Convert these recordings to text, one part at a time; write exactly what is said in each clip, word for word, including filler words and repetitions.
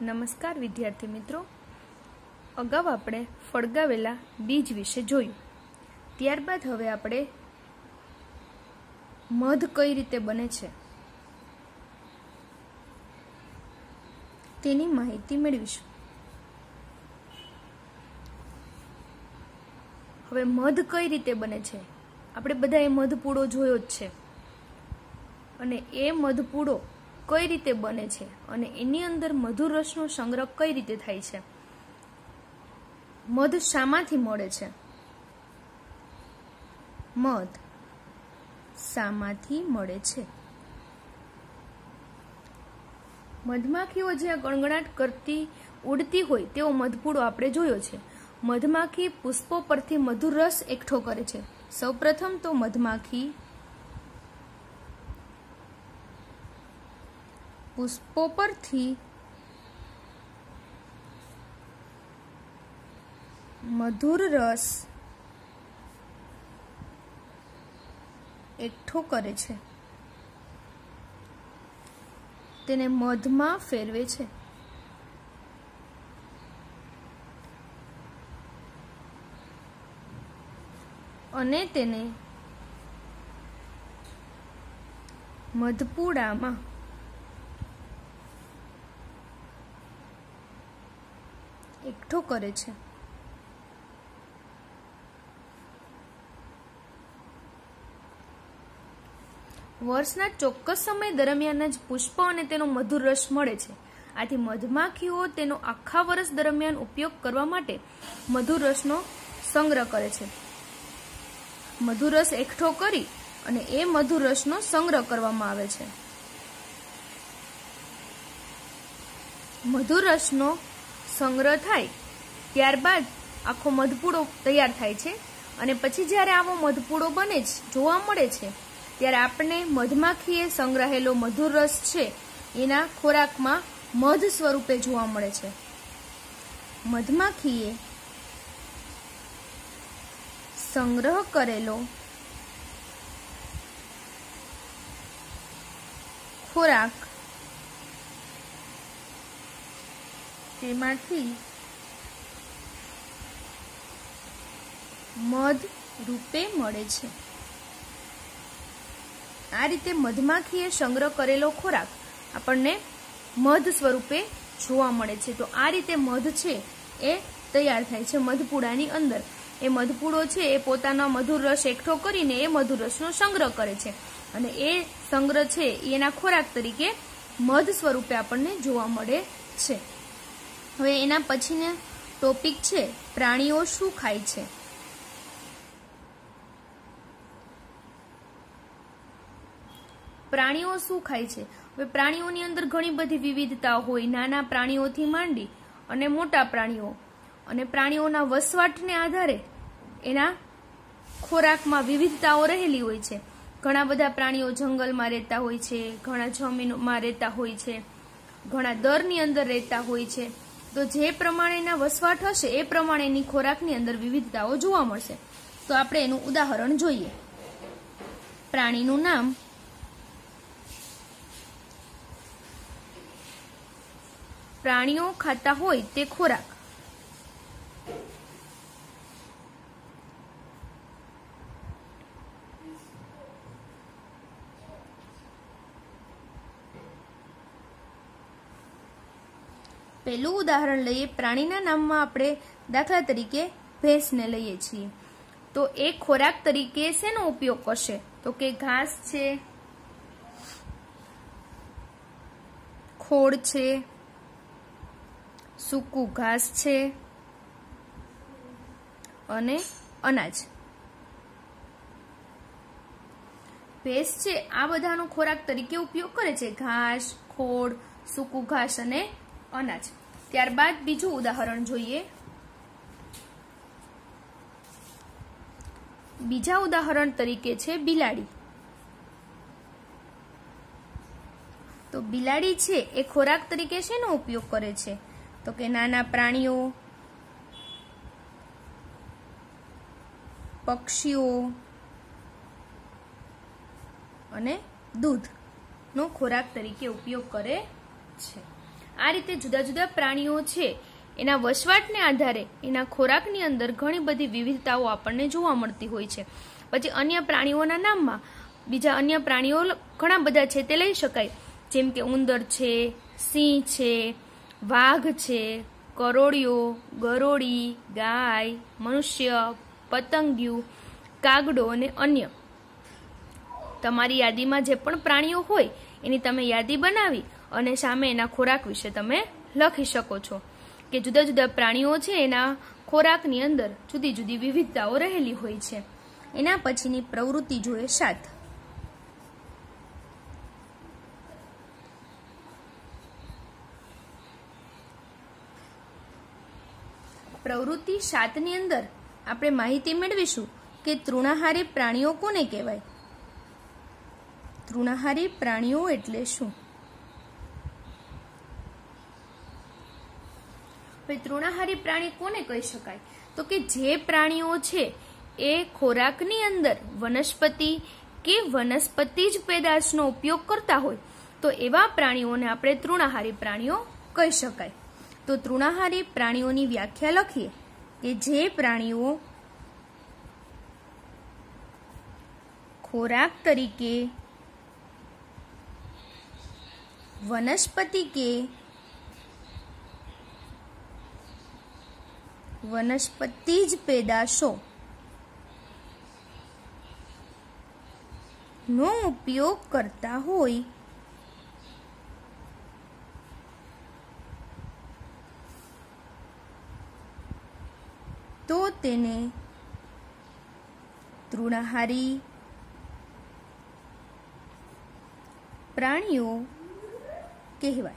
નમસ્કાર વિદ્યાર્થી મિત્રો, અગાઉ આપણે ફળગાવેલા બીજ વિશે જોયું. ત્યારબાદ હવે આપણે મધ કઈ રીતે બને છે તેની માહિતી મેળવીશું. હવે મધ કઈ રીતે બને છે? આપણે બધાએ મધપૂડો જોયો જ છે, અને એ મધપૂડો કઈ રીતે બને છે અને એની અંદર મધુર રસનો સંગ્રહ કઈ રીતે થાય છે. મધ શામાંથી મળે છે? મધ શામાંથી મળે છે? મધમાખીઓ જ્યાં ગણગણાટ કરતી ઉડતી હોય તેવો મધપૂડો આપણે જોયો છે. મધમાખી પુષ્પો પરથી મધુર રસ એકઠો કરે છે. સૌપ્રથમ તો મધમાખી પુષ્પો પરથી મધુર રસ એકઠો કરે છે, તેને મધમાં ફેરવે છે. અને તેને મધપૂડામાં એકઠો કરે છે. વર્ષના ચોક્કસ સમય દરમિયાન જ પુષ્પ અને તેનો મધુર રસ મળે છે. આથી મધમાખીઓ તેનો આખા વર્ષ દરમિયાન ઉપયોગ કરવા માટે મધુર રસનો સંગ્રહ કરે છે. મધુર રસ એકઠો કરી અને એ મધુર રસનો સંગ્રહ કરવામાં આવે છે. મધુર રસનો સંગ્રહ થાય ત્યારબાદ આખો મધપૂડો તૈયાર થાય છે. અને પછી જ્યારે આવો મધપૂડો બને જ જોવા મળે છે ત્યારે આપણે મધમાખીએ સંગ્રહેલો મધુર રસ છે એના ખોરાકમાં મધ સ્વરૂપે જોવા મળે છે. મધમાખીએ સંગ્રહ કરેલો ખોરાક તેમાંથી મધ રૂપે મળે છે. આ રીતે મધમાખીએ સંગ્રહ કરેલો ખોરાક આપણને મધ સ્વરૂપે જોવા મળે છે. તો આ રીતે મધ છે એ તૈયાર થાય છે મધપૂડાની અંદર. એ મધપૂડો છે એ પોતાનો મધુર રસ એકઠો કરીને એ મધુર રસનો સંગ્રહ કરે છે, અને એ સંગ્રહ છે એના ખોરાક તરીકે મધ સ્વરૂપે આપણને જોવા મળે છે. હવે એના પછીનો ટોપિક છે પ્રાણીઓ શું ખાય છે. પ્રાણીઓ શું ખાય છે? હવે પ્રાણીઓની અંદર ઘણી બધી વિવિધતા હોય, નાના પ્રાણીઓથી માંડી અને મોટા પ્રાણીઓ, અને પ્રાણીઓના વસવાટને આધારે એના ખોરાકમાં વિવિધતાઓ રહેલી હોય છે. ઘણા બધા પ્રાણીઓ જંગલમાં રહેતા હોય છે, ઘણા જમીનમાં રહેતા હોય છે, ઘણા દરની અંદર રહેતા હોય છે. તો જે પ્રમાણેના વસવાટ હશે એ પ્રમાણેની ખોરાકની અંદર વિવિધતાઓ જોવા મળશે. તો આપણે એનું ઉદાહરણ જોઈએ. પ્રાણીનું નામ. પ્રાણીઓ ખાતા હોય તે ખોરાક. પહેલું ઉદાહરણ લઈએ. પ્રાણીના નામમાં આપણે દાખલા તરીકે ભેંસને લઈએ છીએ. તો એ ખોરાક તરીકે શેનો ઉપયોગ કરશે? તો કે ઘાસ છે, ખોળ છે, સૂકું ઘાસ છે અને અનાજ. ભેંસ છે આ બધાનો ખોરાક તરીકે ઉપયોગ કરે છે, ઘાસ, ખોળ, સૂકું ઘાસ અને અનાજ. ત્યારબાદ બીજું ઉદાહરણ જોઈએ. બીજા ઉદાહરણ તરીકે છે બિલાડી. તો બિલાડી છે એ ખોરાક તરીકે શેનો ઉપયોગ કરે છે? તો કે નાના પ્રાણીઓ, પક્ષીઓ અને દૂધનો ખોરાક તરીકે ઉપયોગ કરે છે. આ રીતે જુદા જુદા પ્રાણીઓ છે એના વસવાટને આધારે એના ખોરાકની અંદર ઘણી બધી વિવિધતાઓ આપણને જોવા મળતી હોય છે. પછી અન્ય પ્રાણીઓના નામમાં બીજા અન્ય પ્રાણીઓ ઘણા બધા છે તે લઈ શકાય, જેમ કે ઉંદર છે, સિંહ છે, વાઘ છે, કરોળિયો, ગરોળી, ગાય, મનુષ્ય, પતંગિયું, કાગડો અને અન્ય. તમારી યાદીમાં જે પણ પ્રાણીઓ હોય એની તમે યાદી બનાવી અને સામે એના ખોરાક વિશે તમે લખી શકો છો કે જુદા જુદા પ્રાણીઓ છે એના ખોરાકની અંદર જુદી જુદી વિવિધતાઓ રહેલી હોય છે. એના પછીની પ્રવૃત્તિ જોઈએ સાત. પ્રવૃત્તિ સાતની અંદર આપણે માહિતી મેળવીશું કે તૃણાહારી પ્રાણીઓ કોને કહેવાય. તૃણાહારી પ્રાણીઓ એટલે શું? તૃણાહારી પ્રાણી કોને કહી શકાય? તો કે જે પ્રાણીઓ છે એ ખોરાકની અંદર વનસ્પતિ કે વનસ્પતિ જ પેદાશનો ઉપયોગ કરતા હોય તો એવા પ્રાણીઓને આપણે તૃણાહારી પ્રાણીઓ કહી શકાય. તો તૃણાહારી પ્રાણીઓની વ્યાખ્યા લખીએ કે જે પ્રાણીઓ ખોરાક તરીકે વનસ્પતિ કે વનસ્પતિ જ પેદાશો નો ઉપયોગ કરતા હોય તો તેને તૃણાહારી પ્રાણીઓ કહેવાય.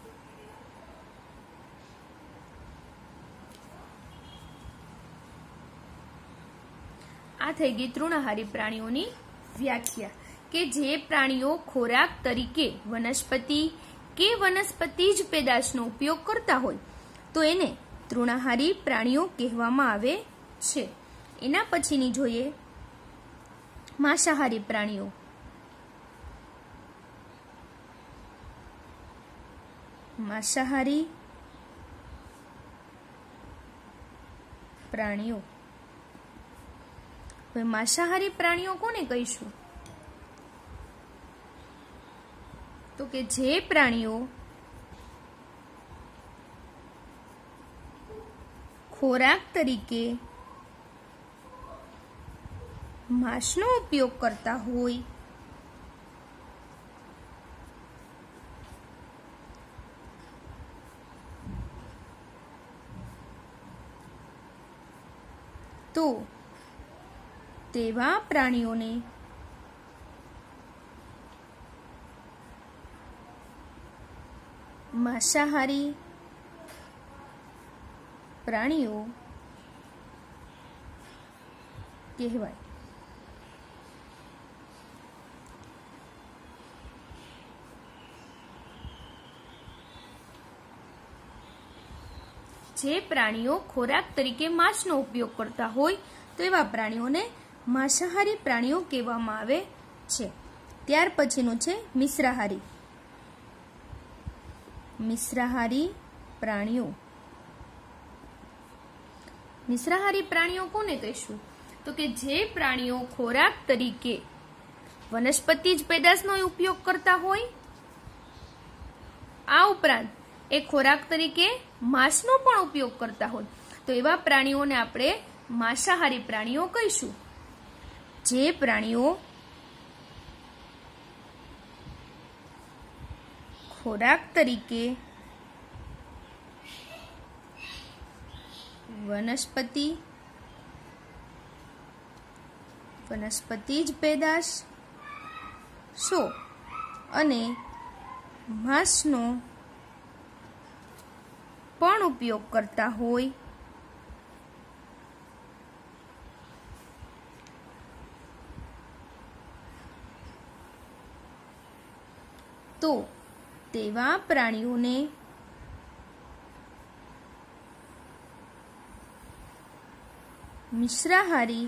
આ થઈ ગઈ તૃણાહારી પ્રાણીઓની વ્યાખ્યા કે જે પ્રાણીઓ ખોરાક તરીકે વનસ્પતિ કે વનસ્પતિ જ પેદાશનો ઉપયોગ કરતા હોય તો એને તૃણાહારી પ્રાણીઓ કહેવામાં આવે છે. એના પછીની જોઈએ માંસાહારી પ્રાણીઓ. માંસાહારી પ્રાણીઓ હવે માંસાહારી પ્રાણીઓ કોને કહીશું? તો કે જે પ્રાણીઓ ખોરાક તરીકે માંસનો ઉપયોગ કરતા હોય તો તેવા પ્રાણીઓને માંસાહારી પ્રાણીઓ કહેવાય. જે પ્રાણીઓ ખોરાક તરીકે માંસનો ઉપયોગ કરતા હોય તો એવા પ્રાણીઓને માંસાહારી પ્રાણીઓ કહેવામાં આવે છે. ત્યાર પછીનું છે મિશ્રાહારી. મિશ્રાહારી પ્રાણીઓ. મિશ્રાહારી પ્રાણીઓ કોને કહીશું? તો કે જે પ્રાણીઓ ખોરાક તરીકે વનસ્પતિ જ પેદાશનો ઉપયોગ કરતા હોય આ ઉપરાંત એ ખોરાક તરીકે માંસનો પણ ઉપયોગ કરતા હોય તો એવા પ્રાણીઓને આપણે માંસાહારી પ્રાણીઓ કહીશું. જે પ્રાણીઓ ખોરાક તરીકે વનસ્પતિ વનસ્પતિ જ પેદાશ સો અને માંસનો પણ ઉપયોગ કરતા હોય તો તેવા પ્રાણીઓને મિશ્રાહારી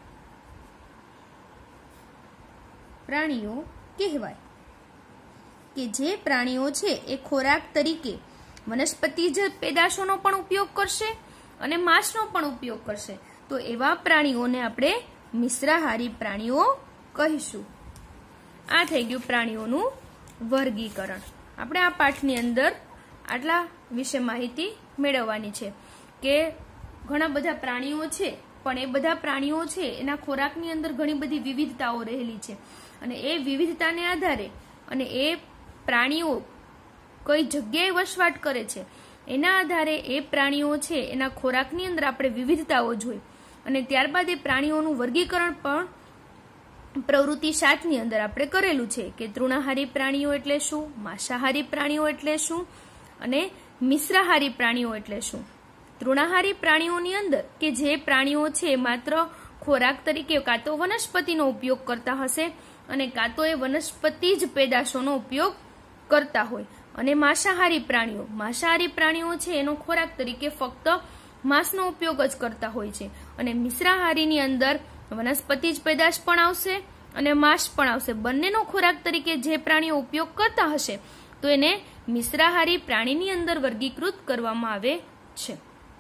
પ્રાણીઓ કહેવાય. કે જે પ્રાણીઓ છે એ ખોરાક તરીકે વનસ્પતિજ પેદાશોનો પણ ઉપયોગ કરશે અને માંસનો પણ ઉપયોગ કરશે, તો એવા પ્રાણીઓને આપણે મિશ્રાહારી પ્રાણીઓ કહીશું. આ થઈ ગયું પ્રાણીઓનું વર્ગીકરણ. આપણે આ પાઠની અંદર આટલા વિશે માહિતી મેળવવાની છે કે ઘણા બધા પ્રાણીઓ છે, પણ એ બધા પ્રાણીઓ છે એના ખોરાકની અંદર ઘણી બધી વિવિધતાઓ રહેલી છે અને એ વિવિધતાને આધારે અને એ પ્રાણીઓ કઈ જગ્યાએ વસવાટ કરે છે એના આધારે એ પ્રાણીઓ છે એના ખોરાકની અંદર આપણે વિવિધતાઓ જોઈ અને ત્યારબાદ એ પ્રાણીઓનું વર્ગીકરણ પણ પ્રવૃત્તિ સાત ની અંદર આપણે કરેલું છે કે તૃણાહારી પ્રાણીઓ એટલે શું, માંસાહારી પ્રાણીઓ એટલે શું અને મિશ્રાહારી પ્રાણીઓ એટલે શું. તૃણાહારી પ્રાણીઓની અંદર કે જે પ્રાણીઓ છે માત્ર ખોરાક તરીકે કાં તો વનસ્પતિનો ઉપયોગ કરતા હશે અને કાં તો એ વનસ્પતિ જ પેદાશોનો ઉપયોગ કરતા હોય, અને માંસાહારી પ્રાણીઓ માંસાહારી પ્રાણીઓ છે એનો ખોરાક તરીકે ફક્ત માંસનો ઉપયોગ જ કરતા હોય છે, અને મિશ્રાહારીની અંદર વનસ્પતિ જ પેદાશ પણ આવશે અને માંસ પણ આવશે. બંનેનો ખોરાક તરીકે જે પ્રાણીઓ ઉપયોગ કરતા હશે તો એને મિશ્રાહારી પ્રાણીની અંદર વર્ગીકૃત કરવામાં આવે છે.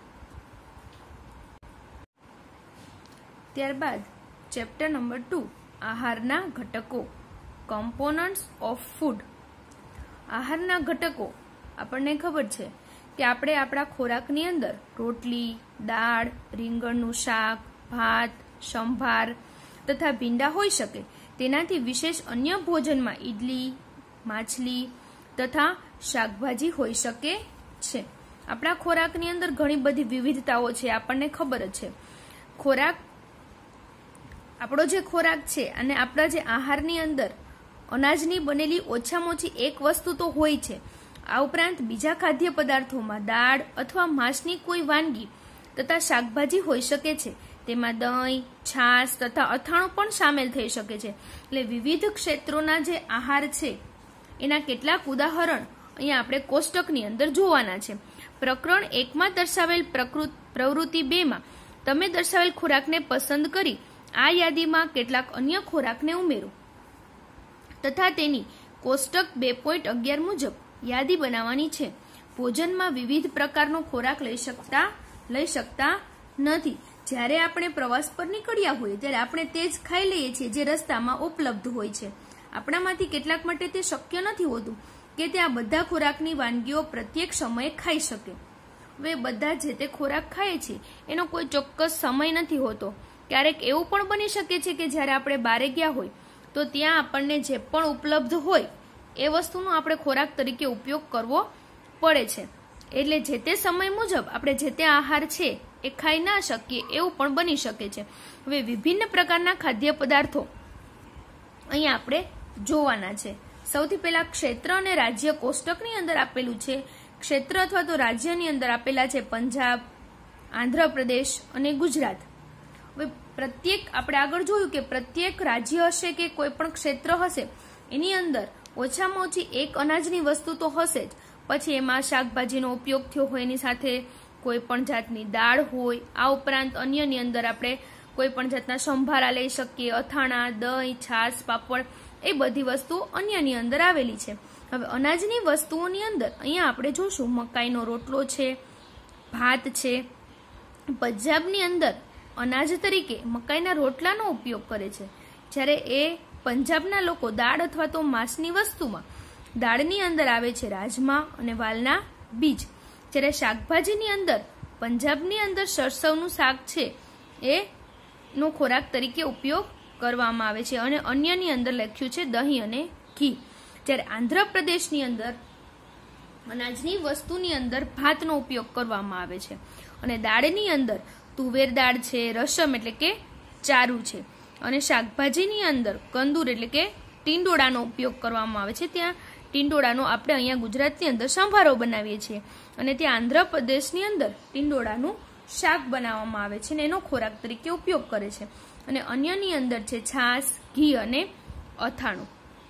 ત્યારબાદ ચેપ્ટર નંબર ટુ, આહારના ઘટકો, કમ્પોનન્ટ્સ ઓફ ફૂડ. આહારના ઘટકો આપણને ખબર છે કે આપણે આપણા ખોરાકની અંદર રોટલી, દાળ, રીંગણનું શાક, ભાત, સંભાર તથા ભીંડા હોઈ શકે. તેનાથી વિશેષ અન્ય ભોજનમાં ઈડલી, માછલી તથા શાકભાજી હોઈ શકે છે. આપણા ખોરાકની અંદર ઘણી બધી વિવિધતાઓ છે, આપણને ખબર જ છે. ખોરાક આપણો જે ખોરાક છે અને આપણા જે આહારની અંદર અનાજની બનેલી ઓછામાં ઓછી એક વસ્તુ તો હોય છે. આ ઉપરાંત બીજા ખાદ્ય પદાર્થોમાં દાળ અથવા માંસની કોઈ વાનગી તથા શાકભાજી હોઈ શકે છે. તેમાં દહીં, છાશ તથા અથાણું પણ સામેલ થઈ શકે છે. એટલે વિવિધ ક્ષેત્રોના જે આહાર છે એના કેટલાક ઉદાહરણ અહીંયા આપણે કોષ્ટકની અંદર જોવાના છે. પ્રકરણ એકમાં દર્શાવેલ પ્રવૃત્તિ બે માં તમે દર્શાવેલ ખોરાકને પસંદ કરી આ યાદીમાં કેટલાક અન્ય ખોરાકને ઉમેરો તથા તેની કોષ્ટક બે પોઈન્ટ અગિયાર મુજબ યાદી બનાવવાની છે. ભોજનમાં વિવિધ પ્રકારનો ખોરાક લઈ શકતા લઈ શકતા નથી. જ્યારે આપણે પ્રવાસ પર નીકળ્યા હોઈએ ત્યારે આપણે તે જ ખાઈ લઈએ છીએ જે રસ્તામાં ઉપલબ્ધ હોય છે. આપણામાંથી કેટલાક માટે તે શક્ય નથી હોતું કે તે આ બધા ખોરાકની વાનગીઓ પ્રત્યેક સમયે ખાઈ શકે. હવે બધા જે તે ખોરાક ખાય છે એનો કોઈ ચોક્કસ સમય નથી હોતો. ક્યારેક એવું પણ બની શકે છે કે જ્યારે આપણે બહારે ગયા હોય તો ત્યાં આપણને જે પણ ઉપલબ્ધ હોય એ વસ્તુનો આપણે ખોરાક તરીકે ઉપયોગ કરવો પડે છે. એટલે જે તે સમય મુજબ આપણે જે તે આહાર છે એ ખાઈ ના શકીએ એવું પણ બની શકે છે. હવે વિભિન્ન પ્રકારના ખાદ્ય પદાર્થો અહીંયા આપણે જોવાના છે. સૌથી પહેલા ક્ષેત્ર અને રાજ્ય કોષ્ટકની અંદર આપેલું છે. ક્ષેત્ર અથવા તો રાજ્યની અંદર આપેલા છે પંજાબ, આંધ્રપ્રદેશ અને ગુજરાત. હવે પ્રત્યેક આપણે આગળ જોયું કે પ્રત્યેક રાજ્ય હશે કે કોઈ પણ ક્ષેત્ર હશે એની અંદર ઓછામાં ઓછી એક અનાજની વસ્તુ તો હશે જ. પછી એમાં શાકભાજીનો ઉપયોગ થયો હોય એની સાથે કોઈ પણ જાતની દાળ હોય. આ ઉપરાંત અન્યની અંદર આપણે કોઈ પણ જાતના સંભારા લઈ શકીએ, અથાણા, દહીં, છાશ, પાપડ, એ બધી વસ્તુઓ અન્યની અંદર આવેલી છે. હવે અનાજની વસ્તુઓની અંદર અહીંયા આપણે જોશું મકાઈનો રોટલો છે, ભાત છે. પંજાબની અંદર અનાજ તરીકે મકાઈના રોટલાનો ઉપયોગ કરે છે, જ્યારે એ પંજાબના લોકો દાળ અથવા તો માંસની વસ્તુમાં દાળની અંદર આવે છે રાજમા અને વાલના બીજ. જ્યારે શાકભાજીની અંદર પંજાબની અંદર સરસવનું શાક છે એ નો ખોરાક તરીકે ઉપયોગ કરવામાં આવે છે અને અન્યની અંદર લખ્યું છે દહીં અને ઘી. જ્યારે આંધ્રપ્રદેશની અંદર અનાજની વસ્તુની અંદર ભાતનો ઉપયોગ કરવામાં આવે છે અને દાળની અંદર તુવેર દાળ છે, રસમ એટલે કે ચારું છે, અને શાકભાજીની અંદર કંદુર એટલે કે ટીંડોળાનો ઉપયોગ કરવામાં આવે છે. ત્યાં ટીંડોળાનો આપણે અહીંયા ગુજરાતની અંદર સંભારો બનાવીએ છીએ અને ત્યાં આંધ્રપ્રદેશની અંદર ટીંડોળાનું શાક બનાવવામાં આવે છે અને એનો ખોરાક તરીકે ઉપયોગ કરે છે. અને અન્યની અંદર છે છાશ, ઘી અને અથાણું.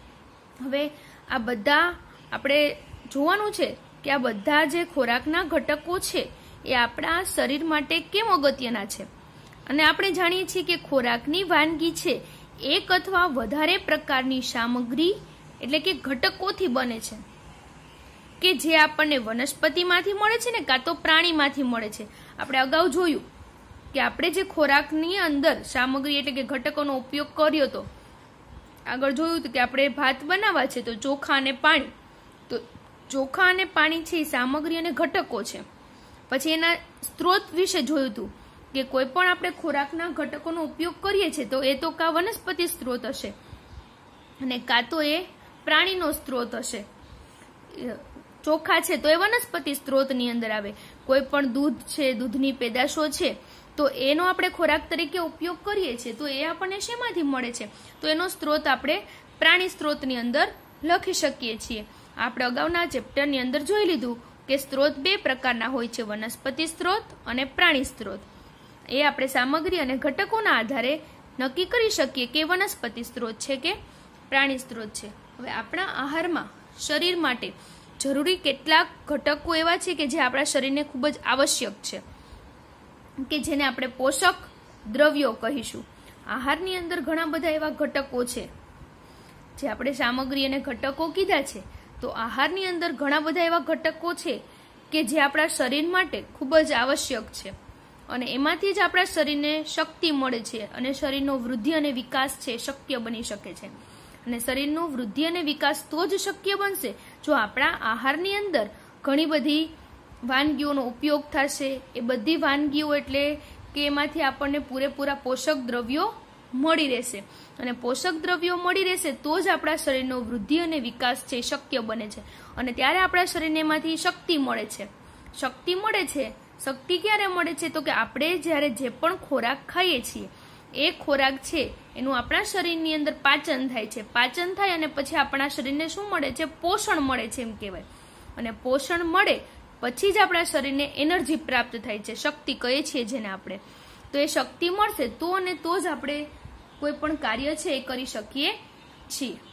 હવે આ બધા આપણે જોવાનું છે કે આ બધા જે ખોરાકના ઘટકો છે એ આપણા શરીર માટે કેમ અગત્યના છે. અને આપણે જાણીએ છીએ કે ખોરાકની વાનગી છે એક અથવા વધારે પ્રકારની સામગ્રી એટલે કે ઘટકોથી બને છે, કે જે આપણને વનસ્પતિમાંથી મળે છે ને કાં તો પ્રાણીમાંથી મળે છે. આપણે અગાઉ જોયું કે આપણે જે ખોરાકની અંદર સામગ્રી એટલે કે ઘટકોનો ઉપયોગ કર્યો હતો, આગળ જોયું હતું કે આપણે ભાત બનાવવા છે તો ચોખા અને પાણી, તો ચોખા અને પાણી છે એ સામગ્રી અને ઘટકો છે. પછી એના સ્ત્રોત વિશે જોયું હતું કે કોઈ પણ આપણે ખોરાકના ઘટકોનો ઉપયોગ કરીએ છીએ તો એ તો કાં વનસ્પતિ સ્ત્રોત હશે અને કાં તો એ પ્રાણીનો સ્ત્રોત હશે. ચોખા છે તો એ વનસ્પતિ સ્ત્રોતની અંદર આવે. કોઈ પણ દૂધ છે, દૂધની પેદાશો છે તો એનો આપણે ખોરાક તરીકે ઉપયોગ કરીએ છીએ તો એ આપણને શેમાંથી મળે છે, તો એનો સ્ત્રોત આપણે પ્રાણી સ્ત્રોતની અંદર લખી શકીએ છીએ. આપણે અગાઉના ચેપ્ટરની અંદર જોઈ લીધું કે સ્ત્રોત બે પ્રકારના હોય છે, વનસ્પતિ સ્ત્રોત અને પ્રાણી સ્ત્રોત. એ આપણે સામગ્રી અને ઘટકોના આધારે નક્કી કરી શકીએ કે વનસ્પતિ સ્ત્રોત છે કે પ્રાણી સ્ત્રોત છે. હવે આપણા આહારમાં શરીર માટે જરૂરી કેટલાક ઘટકો એવા છે કે જે આપણા શરીરને ખૂબ જ આવશ્યક છે, કે જેને આપણે પોષક દ્રવ્યો કહીશું. આહારની અંદર ઘણા બધા એવા ઘટકો છે જે આપણે સામગ્રી અને ઘટકો કીધા છે, તો આહારની અંદર ઘણા બધા એવા ઘટકો છે કે જે આપણા શરીર માટે ખૂબ જ આવશ્યક છે અને એમાંથી જ આપણા શરીરને શક્તિ મળે છે અને શરીરનો વૃદ્ધિ અને વિકાસ છે શક્ય બની શકે છે. અને શરીરનો વૃદ્ધિ અને વિકાસ તો જ શક્ય બનશે જો આપણા આહારની અંદર ઘણી બધી વાનગીઓનો ઉપયોગ થશે. એ બધી વાનગીઓ એટલે કે એમાંથી આપણને પૂરેપૂરા પોષક દ્રવ્યો મળી રહેશે અને પોષક દ્રવ્યો મળી રહેશે તો જ આપણા શરીરનો વૃદ્ધિ અને વિકાસ છે શક્ય બને છે અને ત્યારે આપણા શરીરને એમાંથી શક્તિ મળે છે. શક્તિ મળે છે, શક્તિ ક્યારે મળે છે તો કે આપણે જ્યારે જે પણ ખોરાક ખાઈએ છીએ એ ખોરાક છે એનું આપણા શરીરની અંદર પાચન થાય છે. પાચન થાય અને પછી આપણા શરીરને શું મળે છે, પોષણ મળે છે એમ કહેવાય. અને પોષણ મળે પછી જ આપણા શરીરને એનર્જી પ્રાપ્ત થાય છે, શક્તિ કહીએ છીએ જેને આપણે. તો એ શક્તિ મળશે તો અને તો જ આપણે કોઈ પણ કાર્ય છે એ કરી શકીએ છીએ.